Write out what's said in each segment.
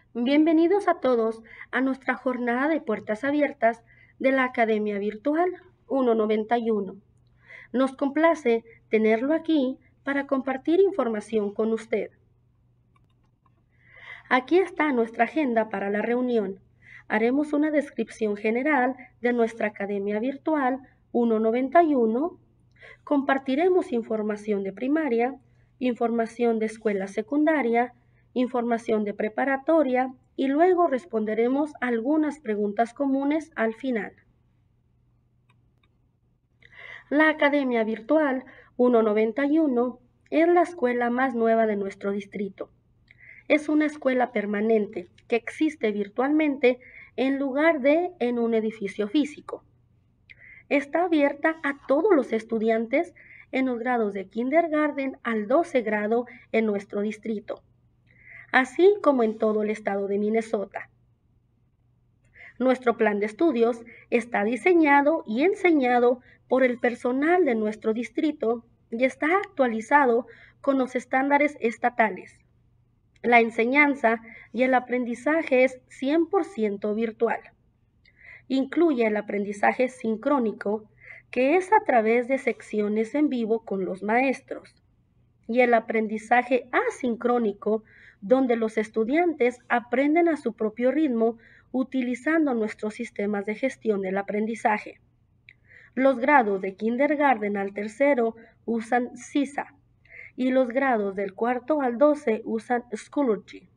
Bienvenidos a todos a nuestra jornada de puertas abiertas de la Academia Virtual 191. Nos complace tenerlo aquí para compartir información con usted. Aquí está nuestra agenda para la reunión. Haremos una descripción general de nuestra Academia Virtual 191. Compartiremos información de primaria, información de escuela secundaria, información de preparatoria y luego responderemos algunas preguntas comunes al final. La Academia Virtual 191 es la escuela más nueva de nuestro distrito. Es una escuela permanente que existe virtualmente en lugar de en un edificio físico. Está abierta a todos los estudiantes en los grados de kindergarten al 12 grado en nuestro distrito, así como en todo el estado de Minnesota. Nuestro plan de estudios está diseñado y enseñado por el personal de nuestro distrito y está actualizado con los estándares estatales. La enseñanza y el aprendizaje es 100% virtual. Incluye el aprendizaje sincrónico, que es a través de secciones en vivo con los maestros, y el aprendizaje asincrónico, donde los estudiantes aprenden a su propio ritmo utilizando nuestros sistemas de gestión del aprendizaje. Los grados de kindergarten al tercero usan CISA y los grados del cuarto al 12 usan Schoology.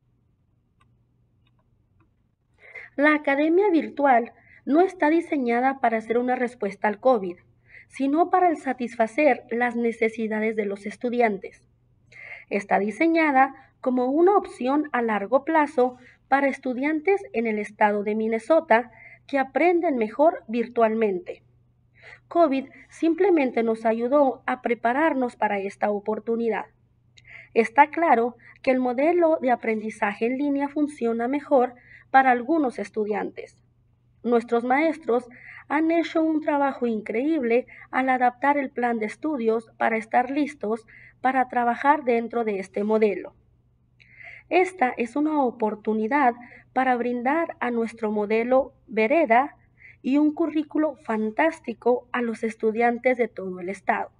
La academia virtual no está diseñada para ser una respuesta al COVID, sino para satisfacer las necesidades de los estudiantes. Está diseñada como una opción a largo plazo para estudiantes en el estado de Minnesota que aprenden mejor virtualmente. COVID simplemente nos ayudó a prepararnos para esta oportunidad. Está claro que el modelo de aprendizaje en línea funciona mejor para algunos estudiantes. Nuestros maestros han hecho un trabajo increíble al adaptar el plan de estudios para estar listos para trabajar dentro de este modelo. Esta es una oportunidad para brindar a nuestro modelo Vereda y un currículo fantástico a los estudiantes de todo el estado.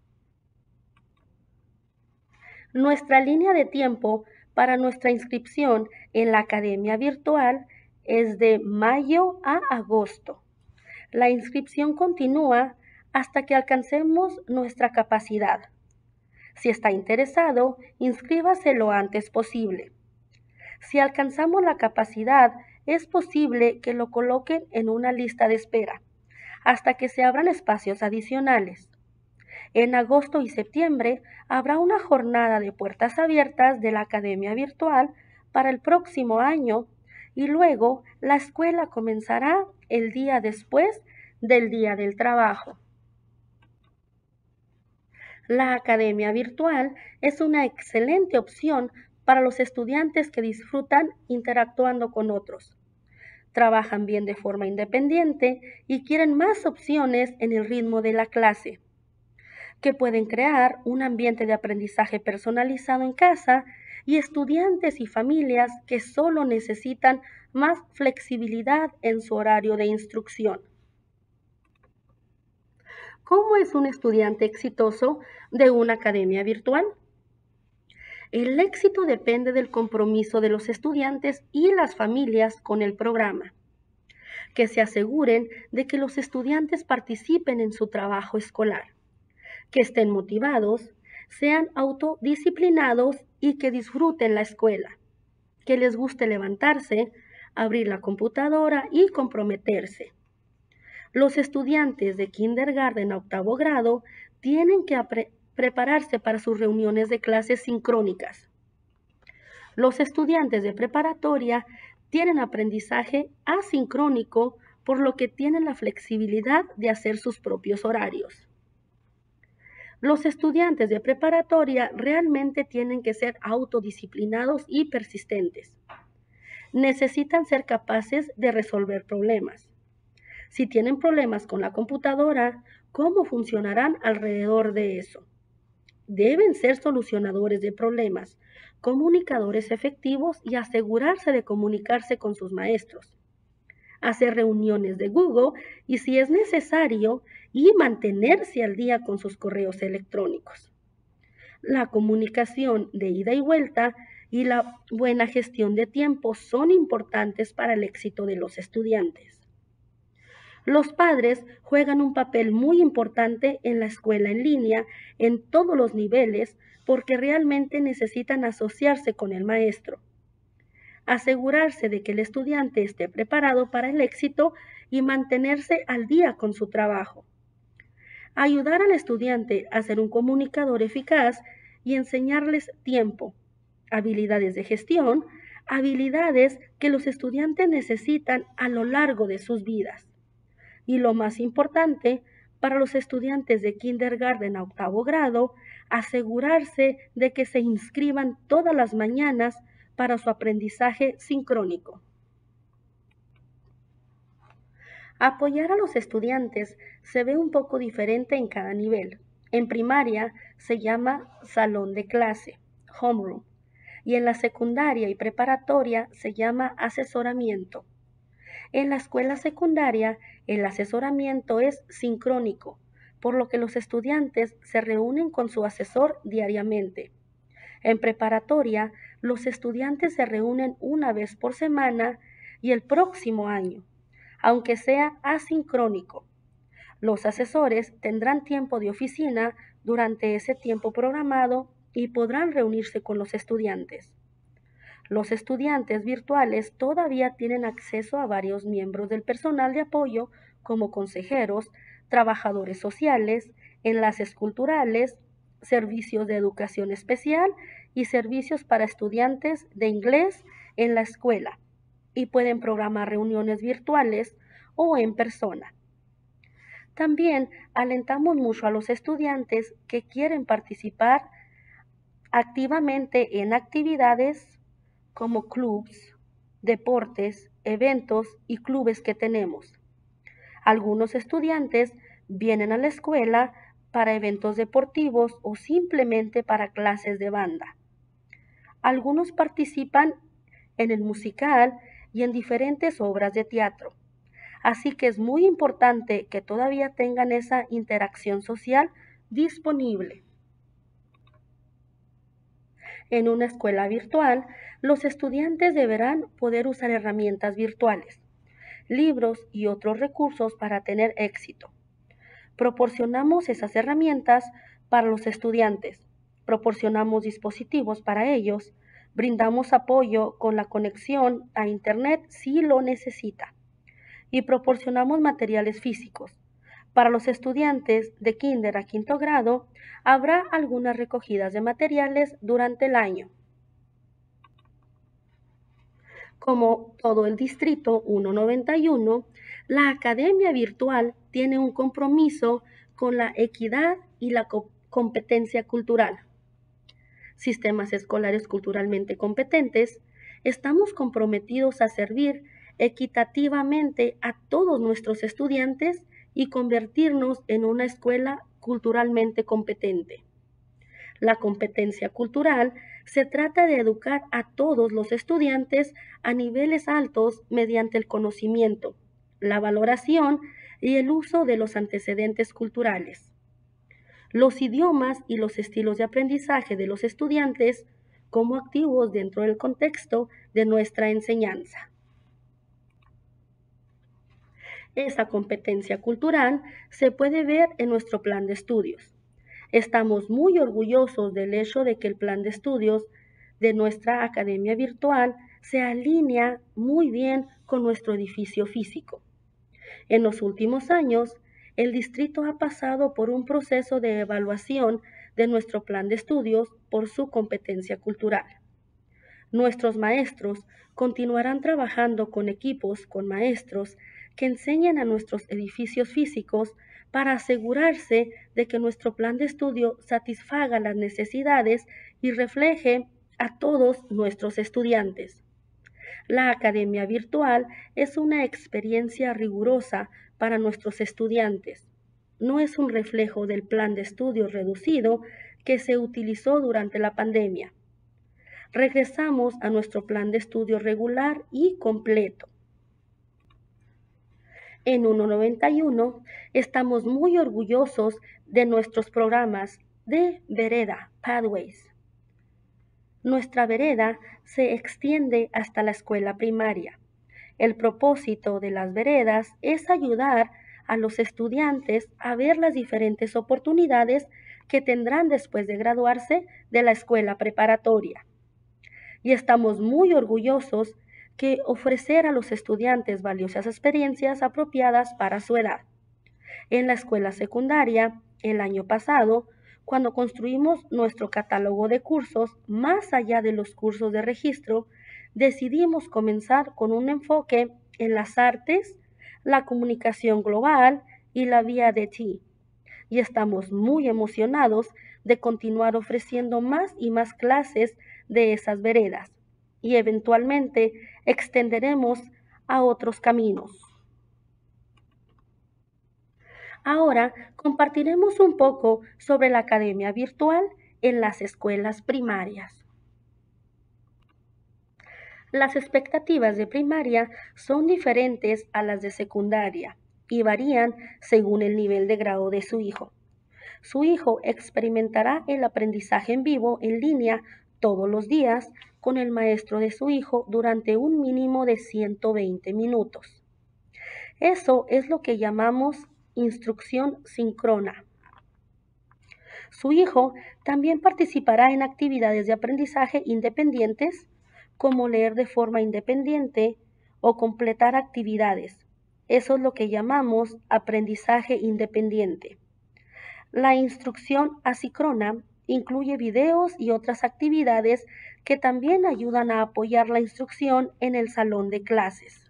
Nuestra línea de tiempo para nuestra inscripción en la academia virtual es de mayo a agosto. La inscripción continúa hasta que alcancemos nuestra capacidad. Si está interesado, inscríbase lo antes posible. Si alcanzamos la capacidad, es posible que lo coloquen en una lista de espera, hasta que se abran espacios adicionales. En agosto y septiembre habrá una jornada de puertas abiertas de la Academia Virtual para el próximo año y luego la escuela comenzará el día después del Día del Trabajo. La Academia Virtual es una excelente opción para los estudiantes que disfrutan interactuando con otros, trabajan bien de forma independiente y quieren más opciones en el ritmo de la clase, que pueden crear un ambiente de aprendizaje personalizado en casa y estudiantes y familias que solo necesitan más flexibilidad en su horario de instrucción. ¿Cómo es un estudiante exitoso de una academia virtual? El éxito depende del compromiso de los estudiantes y las familias con el programa. Que se aseguren de que los estudiantes participen en su trabajo escolar, que estén motivados, sean autodisciplinados y que disfruten la escuela, que les guste levantarse, abrir la computadora y comprometerse. Los estudiantes de kindergarten a octavo grado tienen que prepararse para sus reuniones de clases sincrónicas. Los estudiantes de preparatoria tienen aprendizaje asincrónico, por lo que tienen la flexibilidad de hacer sus propios horarios. Los estudiantes de preparatoria realmente tienen que ser autodisciplinados y persistentes. Necesitan ser capaces de resolver problemas. Si tienen problemas con la computadora, ¿cómo funcionarán alrededor de eso? deben ser solucionadores de problemas, comunicadores efectivos y asegurarse de comunicarse con sus maestros, hacer reuniones de Google y si es necesario, y mantenerse al día con sus correos electrónicos. La comunicación de ida y vuelta y la buena gestión de tiempo son importantes para el éxito de los estudiantes. Los padres juegan un papel muy importante en la escuela en línea en todos los niveles porque realmente necesitan asociarse con el maestro, asegurarse de que el estudiante esté preparado para el éxito y mantenerse al día con su trabajo. Ayudar al estudiante a ser un comunicador eficaz y enseñarles tiempo, habilidades de gestión, habilidades que los estudiantes necesitan a lo largo de sus vidas. Y lo más importante, para los estudiantes de kindergarten a octavo grado, asegurarse de que se inscriban todas las mañanas para su aprendizaje sincrónico. Apoyar a los estudiantes se ve un poco diferente en cada nivel. En primaria se llama salón de clase, homeroom, y en la secundaria y preparatoria se llama asesoramiento. En la escuela secundaria, el asesoramiento es sincrónico, por lo que los estudiantes se reúnen con su asesor diariamente. En preparatoria, los estudiantes se reúnen una vez por semana y el próximo año, aunque sea asincrónico. Los asesores tendrán tiempo de oficina durante ese tiempo programado y podrán reunirse con los estudiantes. Los estudiantes virtuales todavía tienen acceso a varios miembros del personal de apoyo como consejeros, trabajadores sociales, enlaces culturales, servicios de educación especial y servicios para estudiantes de inglés en la escuela, y pueden programar reuniones virtuales o en persona. También alentamos mucho a los estudiantes que quieren participar activamente en actividades como clubs, deportes, eventos y clubes que tenemos. Algunos estudiantes vienen a la escuela para eventos deportivos o simplemente para clases de banda. Algunos participan en el musical y en diferentes obras de teatro. Así que es muy importante que todavía tengan esa interacción social disponible. En una escuela virtual, los estudiantes deberán poder usar herramientas virtuales, libros y otros recursos para tener éxito. Proporcionamos esas herramientas para los estudiantes, proporcionamos dispositivos para ellos, brindamos apoyo con la conexión a Internet si lo necesita y proporcionamos materiales físicos. Para los estudiantes de kinder a quinto grado, habrá algunas recogidas de materiales durante el año. Como todo el Distrito 191, la Academia Virtual tiene un compromiso con la equidad y la competencia cultural. Sistemas escolares culturalmente competentes, estamos comprometidos a servir equitativamente a todos nuestros estudiantes y convertirnos en una escuela culturalmente competente. La competencia cultural se trata de educar a todos los estudiantes a niveles altos mediante el conocimiento, la valoración y el uso de los antecedentes culturales. Los idiomas y los estilos de aprendizaje de los estudiantes como activos dentro del contexto de nuestra enseñanza. Esa competencia cultural se puede ver en nuestro plan de estudios. Estamos muy orgullosos del hecho de que el plan de estudios de nuestra academia virtual se alinea muy bien con nuestro edificio físico. En los últimos años, el distrito ha pasado por un proceso de evaluación de nuestro plan de estudios por su competencia cultural. Nuestros maestros continuarán trabajando con equipos, con maestros que enseñan a nuestros edificios físicos para asegurarse de que nuestro plan de estudio satisfaga las necesidades y refleje a todos nuestros estudiantes. La academia virtual es una experiencia rigurosa para nuestros estudiantes. No es un reflejo del plan de estudio reducido que se utilizó durante la pandemia. Regresamos a nuestro plan de estudio regular y completo. En 191 estamos muy orgullosos de nuestros programas de Vereda, Pathways. Nuestra vereda se extiende hasta la escuela primaria. El propósito de las veredas es ayudar a los estudiantes a ver las diferentes oportunidades que tendrán después de graduarse de la escuela preparatoria. Y estamos muy orgullosos que ofrecer a los estudiantes valiosas experiencias apropiadas para su edad. En la escuela secundaria, el año pasado, cuando construimos nuestro catálogo de cursos, más allá de los cursos de registro, decidimos comenzar con un enfoque en las artes, la comunicación global y la vía de TI. Y estamos muy emocionados de continuar ofreciendo más y más clases de esas veredas y eventualmente extenderemos a otros caminos. Ahora compartiremos un poco sobre la academia virtual en las escuelas primarias. Las expectativas de primaria son diferentes a las de secundaria y varían según el nivel de grado de su hijo. Su hijo experimentará el aprendizaje en vivo en línea todos los días con el maestro de su hijo durante un mínimo de 120 minutos. Eso es lo que llamamos instrucción síncrona. Su hijo también participará en actividades de aprendizaje independientes, como leer de forma independiente o completar actividades. Eso es lo que llamamos aprendizaje independiente. La instrucción asíncrona incluye videos y otras actividades que también ayudan a apoyar la instrucción en el salón de clases.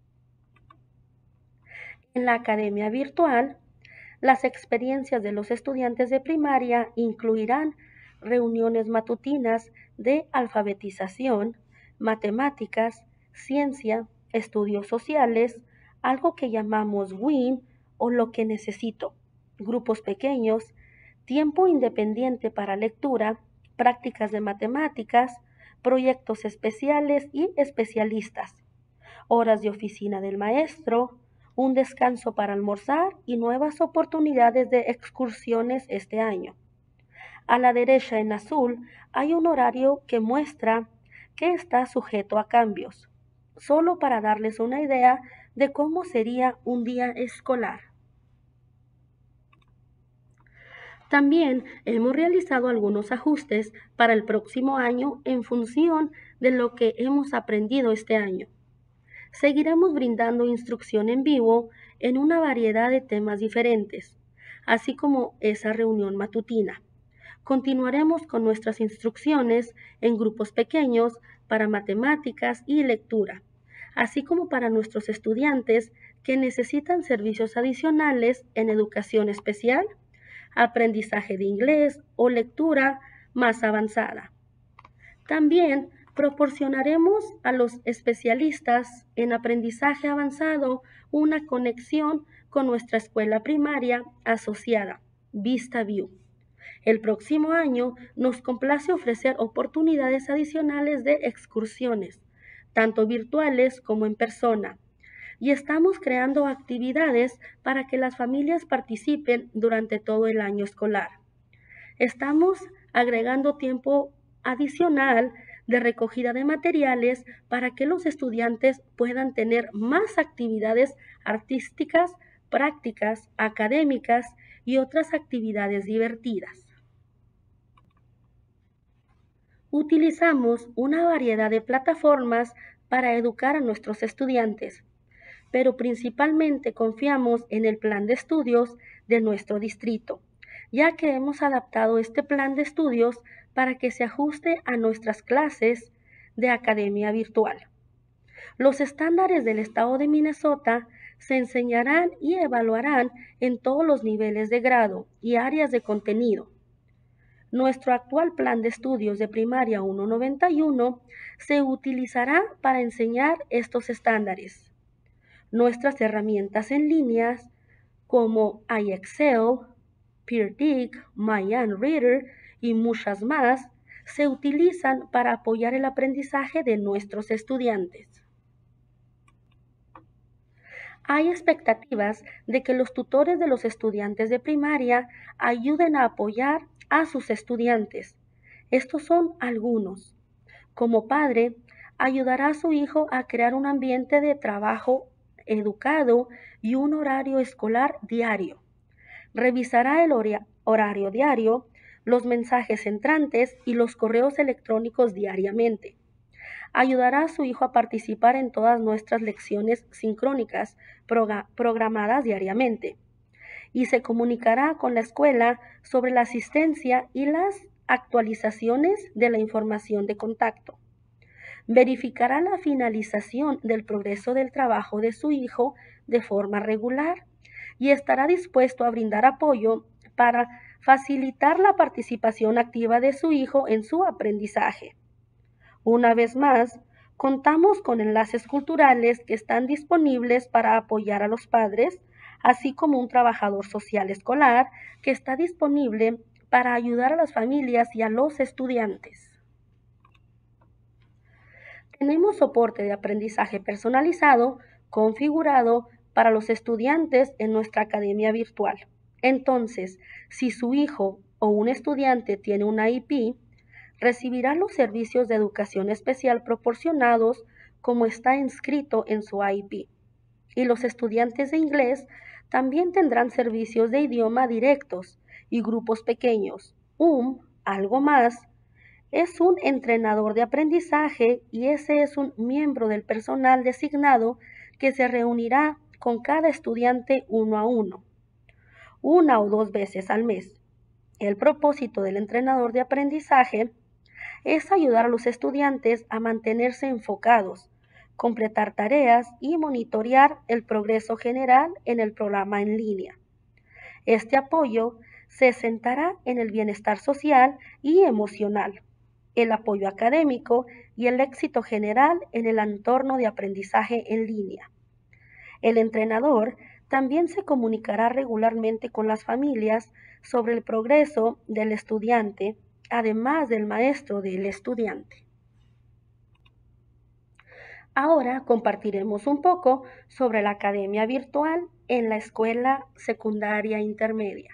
En la academia virtual, las experiencias de los estudiantes de primaria incluirán reuniones matutinas de alfabetización, matemáticas, ciencia, estudios sociales, algo que llamamos WIN o lo que necesito, grupos pequeños, tiempo independiente para lectura, prácticas de matemáticas, proyectos especiales y especialistas, horas de oficina del maestro, un descanso para almorzar y nuevas oportunidades de excursiones este año. A la derecha en azul hay un horario que muestra que está sujeto a cambios, solo para darles una idea de cómo sería un día escolar. También hemos realizado algunos ajustes para el próximo año en función de lo que hemos aprendido este año. Seguiremos brindando instrucción en vivo en una variedad de temas diferentes, así como esa reunión matutina. Continuaremos con nuestras instrucciones en grupos pequeños para matemáticas y lectura, así como para nuestros estudiantes que necesitan servicios adicionales en educación especial, aprendizaje de inglés o lectura más avanzada. También proporcionaremos a los especialistas en aprendizaje avanzado una conexión con nuestra escuela primaria asociada, VistaView. El próximo año nos complace ofrecer oportunidades adicionales de excursiones, tanto virtuales como en persona, y estamos creando actividades para que las familias participen durante todo el año escolar. Estamos agregando tiempo adicional de recogida de materiales para que los estudiantes puedan tener más actividades artísticas, prácticas, académicas y otras actividades divertidas. Utilizamos una variedad de plataformas para educar a nuestros estudiantes, pero principalmente confiamos en el plan de estudios de nuestro distrito, ya que hemos adaptado este plan de estudios para que se ajuste a nuestras clases de academia virtual. Los estándares del estado de Minnesota se enseñarán y evaluarán en todos los niveles de grado y áreas de contenido. Nuestro actual plan de estudios de primaria 191 se utilizará para enseñar estos estándares. Nuestras herramientas en líneas como iExcel, PeerDig, MyAnReader y muchas más se utilizan para apoyar el aprendizaje de nuestros estudiantes. Hay expectativas de que los tutores de los estudiantes de primaria ayuden a apoyar a sus estudiantes. Estos son algunos. Como padre, ayudará a su hijo a crear un ambiente de trabajo educado y un horario escolar diario. Revisará el horario diario, los mensajes entrantes y los correos electrónicos diariamente. Ayudará a su hijo a participar en todas nuestras lecciones sincrónicas programadas diariamente. Y se comunicará con la escuela sobre la asistencia y las actualizaciones de la información de contacto. Verificará la finalización del progreso del trabajo de su hijo de forma regular y estará dispuesto a brindar apoyo para facilitar la participación activa de su hijo en su aprendizaje. Una vez más, contamos con enlaces culturales que están disponibles para apoyar a los padres, así como un trabajador social escolar que está disponible para ayudar a las familias y a los estudiantes. Tenemos soporte de aprendizaje personalizado configurado para los estudiantes en nuestra academia virtual. Entonces, si su hijo o un estudiante tiene una IEP, recibirá los servicios de educación especial proporcionados como está inscrito en su IEP. Y los estudiantes de inglés también tendrán servicios de idioma directos y grupos pequeños. Algo más, es un entrenador de aprendizaje y ese es un miembro del personal designado que se reunirá con cada estudiante uno a uno, 1 o 2 veces al mes. El propósito del entrenador de aprendizaje es ayudar a los estudiantes a mantenerse enfocados, completar tareas y monitorear el progreso general en el programa en línea. Este apoyo se centrará en el bienestar social y emocional, el apoyo académico y el éxito general en el entorno de aprendizaje en línea. El entrenador también se comunicará regularmente con las familias sobre el progreso del estudiante, además del maestro del estudiante. Ahora compartiremos un poco sobre la academia virtual en la escuela secundaria intermedia.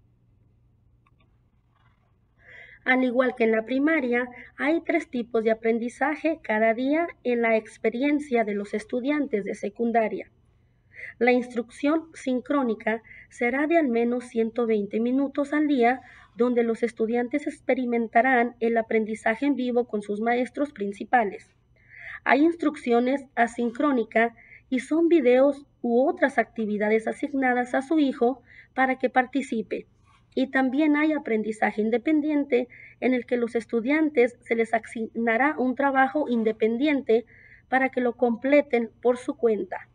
Al igual que en la primaria, hay 3 tipos de aprendizaje cada día en la experiencia de los estudiantes de secundaria. La instrucción sincrónica será de al menos 120 minutos al día, donde los estudiantes experimentarán el aprendizaje en vivo con sus maestros principales. Hay instrucciones asincrónica y son videos u otras actividades asignadas a su hijo para que participe. Y también hay aprendizaje independiente en el que los estudiantes se les asignará un trabajo independiente para que lo completen por su cuenta.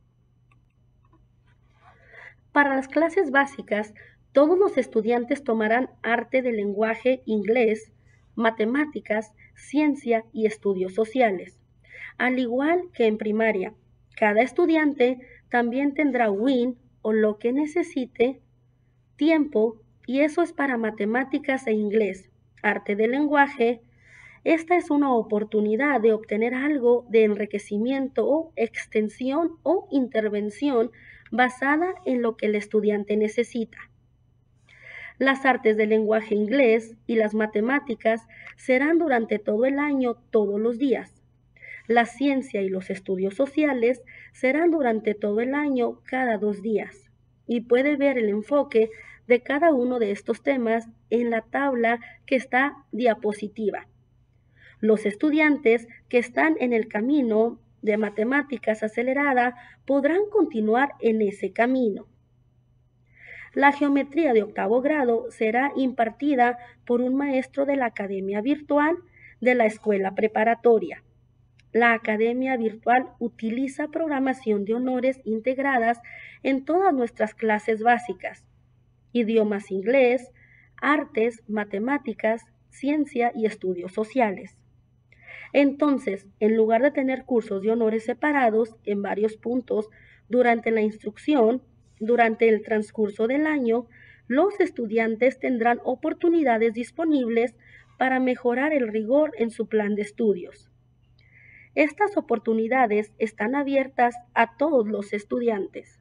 Para las clases básicas, todos los estudiantes tomarán arte del lenguaje inglés, matemáticas, ciencia y estudios sociales. Al igual que en primaria, cada estudiante también tendrá WIN o lo que necesite, tiempo, y eso es para matemáticas e inglés, arte del lenguaje. Esta es una oportunidad de obtener algo de enriquecimiento o extensión o intervención basada en lo que el estudiante necesita. Las artes del lenguaje inglés y las matemáticas serán durante todo el año, todos los días. La ciencia y los estudios sociales serán durante todo el año, cada 2 días. Y puede ver el enfoque de cada uno de estos temas en la tabla que está diapositiva. Los estudiantes que están en el camino de matemáticas acelerada podrán continuar en ese camino. La geometría de 8º grado será impartida por un maestro de la academia virtual de la escuela preparatoria. La academia virtual utiliza programación de honores integradas en todas nuestras clases básicas: idiomas inglés, artes, matemáticas, ciencia y estudios sociales. Entonces, en lugar de tener cursos de honores separados en varios puntos durante la instrucción, durante el transcurso del año, los estudiantes tendrán oportunidades disponibles para mejorar el rigor en su plan de estudios. Estas oportunidades están abiertas a todos los estudiantes.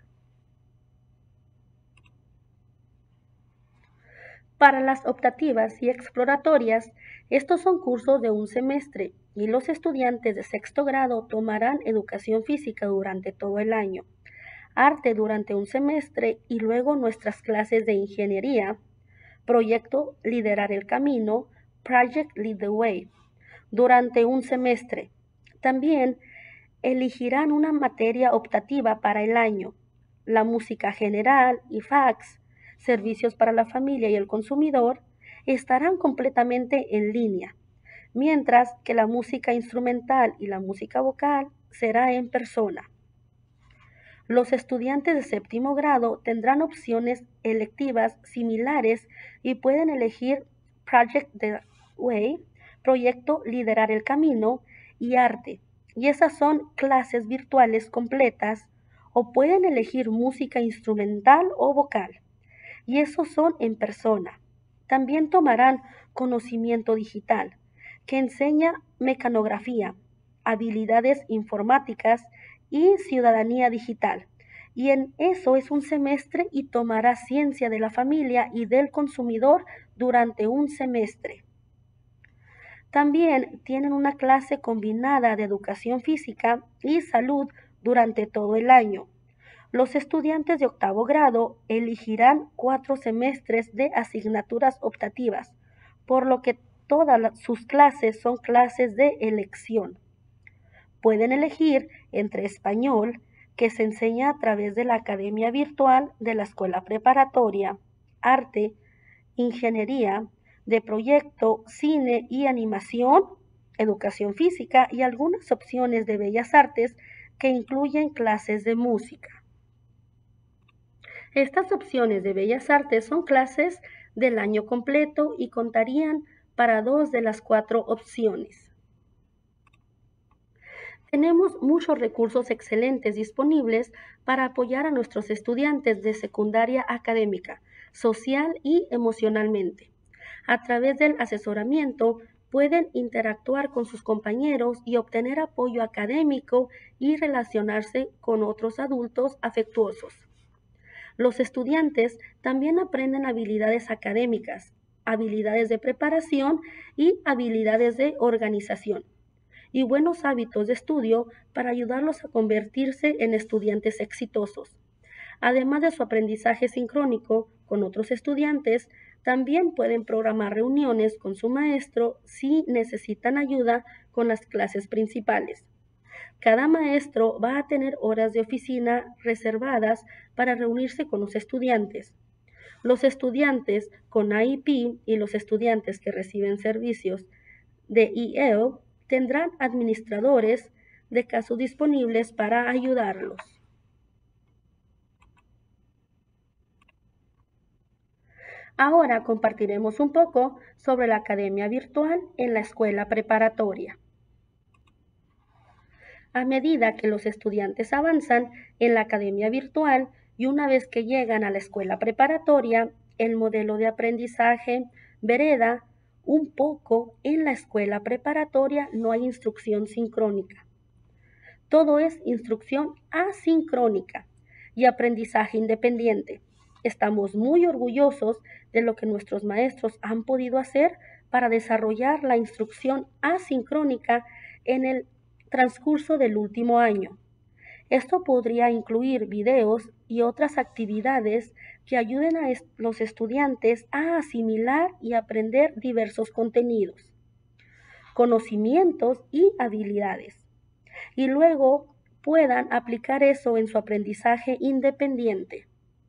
Para las optativas y exploratorias, estos son cursos de un semestre y los estudiantes de sexto grado tomarán educación física durante todo el año, arte durante un semestre y luego nuestras clases de ingeniería, proyecto Liderar el Camino, Project Lead the Way, durante un semestre. También elegirán una materia optativa para el año, la música general y fax, servicios para la familia y el consumidor, estarán completamente en línea, mientras que la música instrumental y la música vocal será en persona. Los estudiantes de séptimo grado tendrán opciones electivas similares y pueden elegir Project the Way, proyecto Liderar el Camino y arte, y esas son clases virtuales completas, o pueden elegir música instrumental o vocal, y esos son en persona. También tomarán conocimiento digital, que enseña mecanografía, habilidades informáticas y ciudadanía digital. Y en eso es un semestre y tomará ciencia de la familia y del consumidor durante un semestre. También tienen una clase combinada de educación física y salud durante todo el año. Los estudiantes de octavo grado elegirán 4 semestres de asignaturas optativas, por lo que todas sus clases son clases de elección. Pueden elegir entre español, que se enseña a través de la academia virtual de la escuela preparatoria, arte, ingeniería, de proyecto, cine y animación, educación física y algunas opciones de bellas artes que incluyen clases de música. Estas opciones de bellas artes son clases del año completo y contarían para 2 de las 4 opciones. Tenemos muchos recursos excelentes disponibles para apoyar a nuestros estudiantes de secundaria académica, social y emocionalmente. A través del asesoramiento pueden interactuar con sus compañeros y obtener apoyo académico y relacionarse con otros adultos afectuosos. Los estudiantes también aprenden habilidades académicas, habilidades de preparación y habilidades de organización, y buenos hábitos de estudio para ayudarlos a convertirse en estudiantes exitosos. Además de su aprendizaje sincrónico con otros estudiantes, también pueden programar reuniones con su maestro si necesitan ayuda con las clases principales. Cada maestro va a tener horas de oficina reservadas para reunirse con los estudiantes. Los estudiantes con IEP y los estudiantes que reciben servicios de EL tendrán administradores de casos disponibles para ayudarlos. Ahora compartiremos un poco sobre la academia virtual en la escuela preparatoria. A medida que los estudiantes avanzan en la academia virtual y una vez que llegan a la escuela preparatoria, el modelo de aprendizaje vereda un poco. En la escuela preparatoria no hay instrucción sincrónica. Todo es instrucción asincrónica y aprendizaje independiente. Estamos muy orgullosos de lo que nuestros maestros han podido hacer para desarrollar la instrucción asincrónica en el transcurso del último año. Esto podría incluir videos y otras actividades que ayuden a los estudiantes a asimilar y aprender diversos contenidos, conocimientos y habilidades, y luego puedan aplicar eso en su aprendizaje independiente.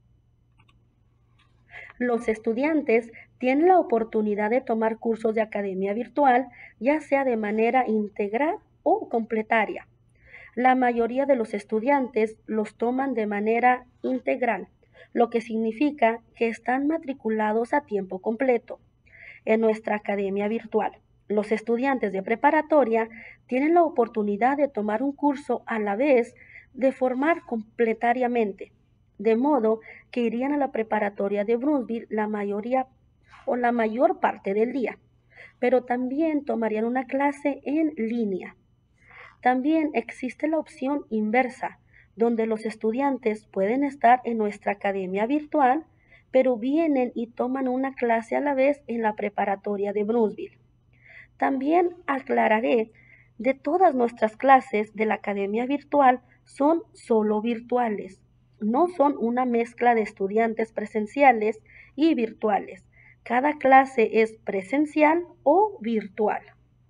Los estudiantes tienen la oportunidad de tomar cursos de academia virtual, ya sea de manera integral o completaria. La mayoría de los estudiantes los toman de manera integral, lo que significa que están matriculados a tiempo completo en nuestra academia virtual. Los estudiantes de preparatoria tienen la oportunidad de tomar un curso a la vez de formar completariamente, de modo que irían a la preparatoria de Brownsville la mayoría o la mayor parte del día, pero también tomarían una clase en línea. También existe la opción inversa, donde los estudiantes pueden estar en nuestra academia virtual, pero vienen y toman una clase a la vez en la preparatoria de Brownsville. También aclararé de todas nuestras clases de la academia virtual son solo virtuales, no son una mezcla de estudiantes presenciales y virtuales. Cada clase es presencial o virtual.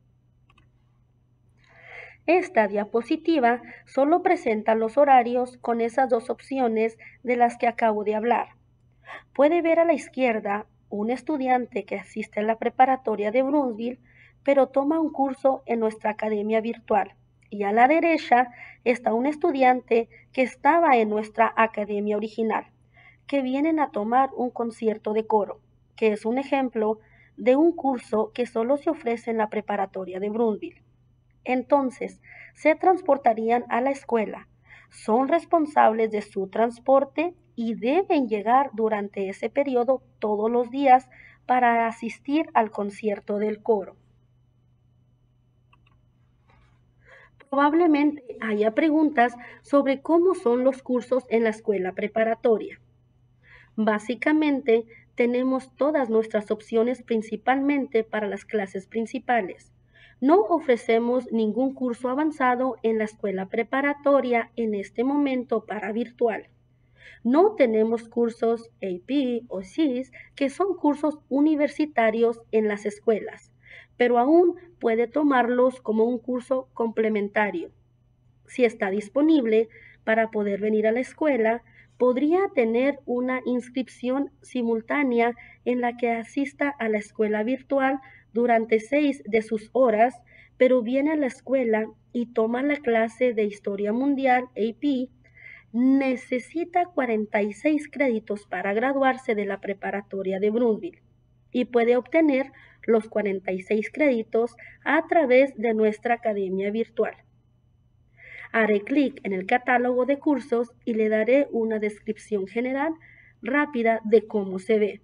Esta diapositiva solo presenta los horarios con esas dos opciones de las que acabo de hablar. Puede ver a la izquierda un estudiante que asiste a la preparatoria de Brownsville, pero toma un curso en nuestra academia virtual. Y a la derecha está un estudiante que estaba en nuestra academia original, que vienen a tomar un concierto de coro, que es un ejemplo de un curso que solo se ofrece en la preparatoria de Brownsville. Entonces, se transportarían a la escuela, son responsables de su transporte y deben llegar durante ese periodo todos los días para asistir al concierto del coro. Probablemente haya preguntas sobre cómo son los cursos en la escuela preparatoria. Básicamente, tenemos todas nuestras opciones principalmente para las clases principales. No ofrecemos ningún curso avanzado en la escuela preparatoria en este momento para virtual. No tenemos cursos AP o CIS, que son cursos universitarios en las escuelas, pero aún puede tomarlos como un curso complementario. Si está disponible para poder venir a la escuela, podría tener una inscripción simultánea en la que asista a la escuela virtual durante 6 de sus horas, pero viene a la escuela y toma la clase de Historia Mundial AP, necesita 46 créditos para graduarse de la preparatoria de Brownsville y puede obtener los 46 créditos a través de nuestra academia virtual. Haré clic en el catálogo de cursos y le daré una descripción general rápida de cómo se ve.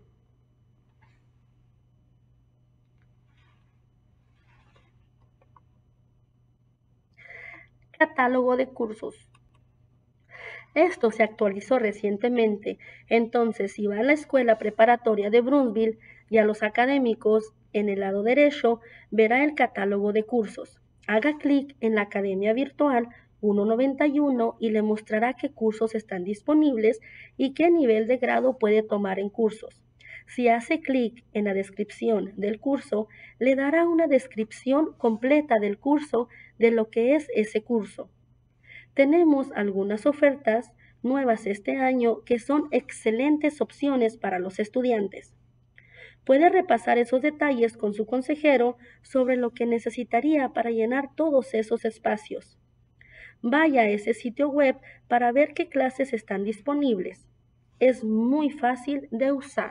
Catálogo de cursos. Esto se actualizó recientemente, entonces si va a la escuela preparatoria de Brownsville y a los académicos, en el lado derecho verá el catálogo de cursos. Haga clic en la academia virtual 191 y le mostrará qué cursos están disponibles y qué nivel de grado puede tomar en cursos. Si hace clic en la descripción del curso, le dará una descripción completa del curso, de lo que es ese curso. Tenemos algunas ofertas nuevas este año que son excelentes opciones para los estudiantes. Puede repasar esos detalles con su consejero sobre lo que necesitaría para llenar todos esos espacios. Vaya a ese sitio web para ver qué clases están disponibles. Es muy fácil de usar.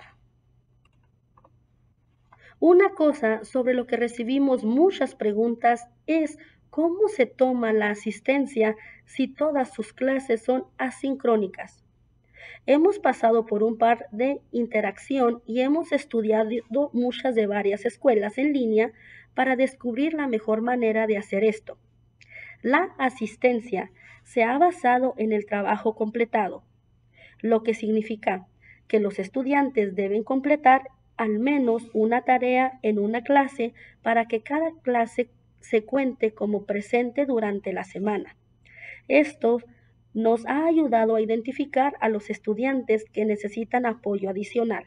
Una cosa sobre lo que recibimos muchas preguntas es cómo se toma la asistencia si todas sus clases son asincrónicas. Hemos pasado por un par de interacción y hemos estudiado muchas de varias escuelas en línea para descubrir la mejor manera de hacer esto. La asistencia se ha basado en el trabajo completado, lo que significa que los estudiantes deben completar al menos una tarea en una clase para que cada clase se cuente como presente durante la semana. Esto nos ha ayudado a identificar a los estudiantes que necesitan apoyo adicional.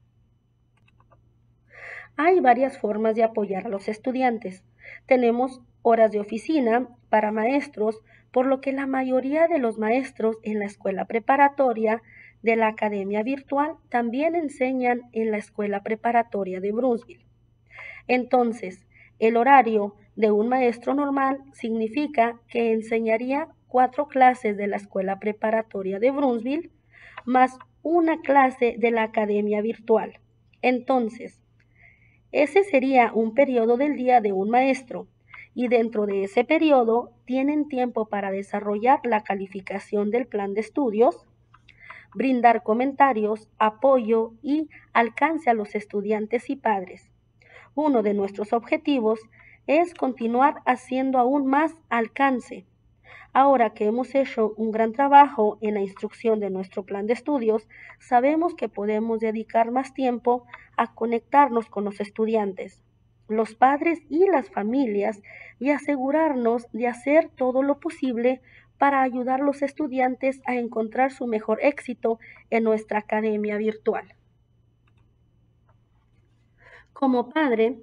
Hay varias formas de apoyar a los estudiantes. Tenemos horas de oficina para maestros, por lo que la mayoría de los maestros en la escuela preparatoria de la academia virtual también enseñan en la escuela preparatoria de Brownsville. Entonces, el horario de un maestro normal significa que enseñaría 4 clases de la escuela preparatoria de Brownsville más una clase de la academia virtual. Entonces, ese sería un periodo del día de un maestro y dentro de ese periodo tienen tiempo para desarrollar la calificación del plan de estudios, brindar comentarios, apoyo y alcance a los estudiantes y padres. Uno de nuestros objetivos es continuar haciendo aún más alcance. Ahora que hemos hecho un gran trabajo en la instrucción de nuestro plan de estudios, sabemos que podemos dedicar más tiempo a conectarnos con los estudiantes, los padres y las familias y asegurarnos de hacer todo lo posible para ayudar a los estudiantes a encontrar su mejor éxito en nuestra academia virtual. Como padre,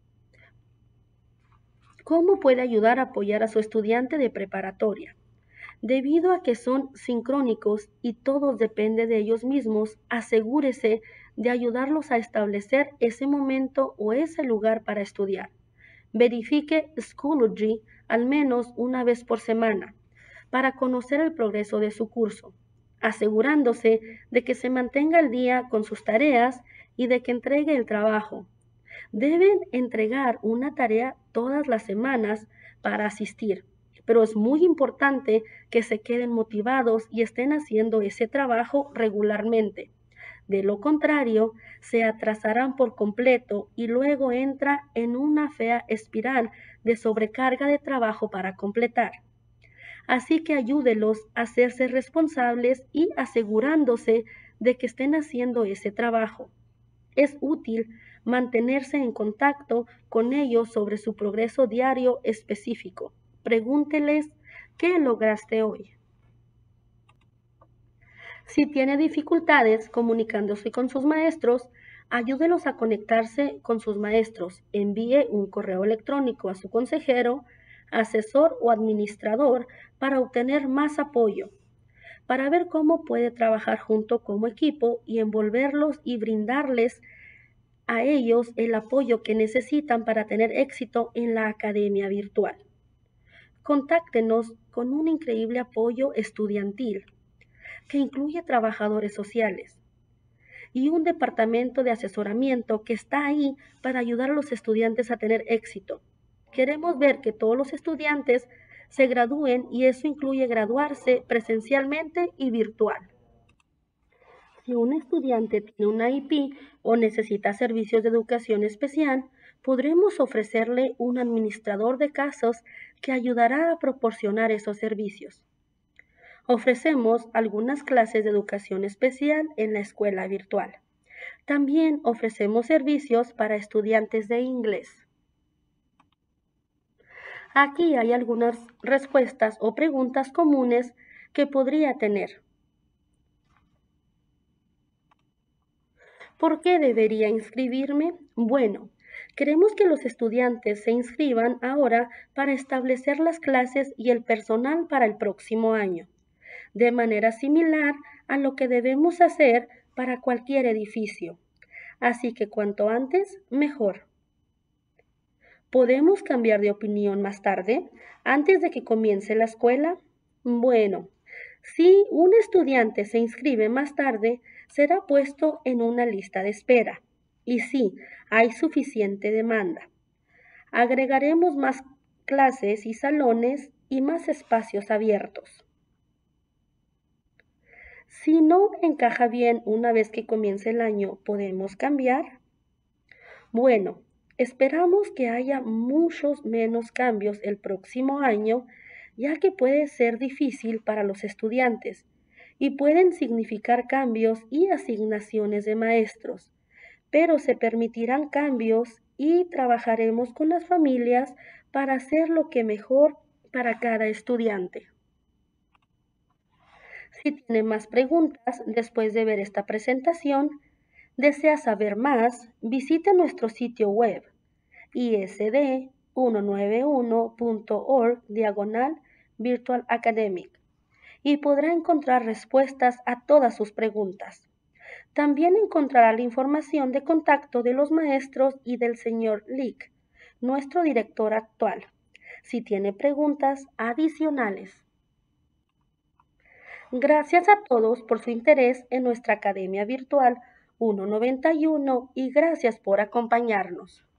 ¿cómo puede ayudar a apoyar a su estudiante de preparatoria? Debido a que son sincrónicos y todos depende de ellos mismos, asegúrese de ayudarlos a establecer ese momento o ese lugar para estudiar. Verifique Schoology al menos una vez por semana para conocer el progreso de su curso, asegurándose de que se mantenga al día con sus tareas y de que entregue el trabajo. Deben entregar una tarea todas las semanas para asistir, pero es muy importante que se queden motivados y estén haciendo ese trabajo regularmente. De lo contrario, se atrasarán por completo y luego entra en una fea espiral de sobrecarga de trabajo para completar. Así que ayúdelos a hacerse responsables y asegurándose de que estén haciendo ese trabajo. Es útil mantenerse en contacto con ellos sobre su progreso diario específico. Pregúnteles, ¿qué lograste hoy? Si tiene dificultades comunicándose con sus maestros, ayúdelos a conectarse con sus maestros. Envíe un correo electrónico a su consejero, asesor o administrador para obtener más apoyo, para ver cómo puede trabajar junto como equipo y envolverlos y brindarles a ellos el apoyo que necesitan para tener éxito en la academia virtual. Contáctenos con un increíble apoyo estudiantil que incluye trabajadores sociales y un departamento de asesoramiento que está ahí para ayudar a los estudiantes a tener éxito. Queremos ver que todos los estudiantes se gradúen y eso incluye graduarse presencialmente y virtual. Si un estudiante tiene una IP o necesita servicios de educación especial, podremos ofrecerle un administrador de casos que ayudará a proporcionar esos servicios. Ofrecemos algunas clases de educación especial en la escuela virtual. También ofrecemos servicios para estudiantes de inglés. Aquí hay algunas respuestas o preguntas comunes que podría tener. ¿Por qué debería inscribirme? Bueno, queremos que los estudiantes se inscriban ahora para establecer las clases y el personal para el próximo año, de manera similar a lo que debemos hacer para cualquier edificio. Así que cuanto antes, mejor. ¿Podemos cambiar de opinión más tarde, antes de que comience la escuela? Bueno, si un estudiante se inscribe más tarde, será puesto en una lista de espera. Y sí, hay suficiente demanda. Agregaremos más clases y salones y más espacios abiertos. Si no encaja bien una vez que comience el año, ¿podemos cambiar? Bueno, esperamos que haya muchos menos cambios el próximo año, ya que puede ser difícil para los estudiantes y pueden significar cambios y asignaciones de maestros, pero se permitirán cambios y trabajaremos con las familias para hacer lo que mejor para cada estudiante. Si tiene más preguntas después de ver esta presentación, desea saber más, visite nuestro sitio web isd191.org/Virtual Academic y podrá encontrar respuestas a todas sus preguntas. También encontrará la información de contacto de los maestros y del señor Leak, nuestro director actual, si tiene preguntas adicionales. Gracias a todos por su interés en nuestra Academia Virtual 191 y gracias por acompañarnos.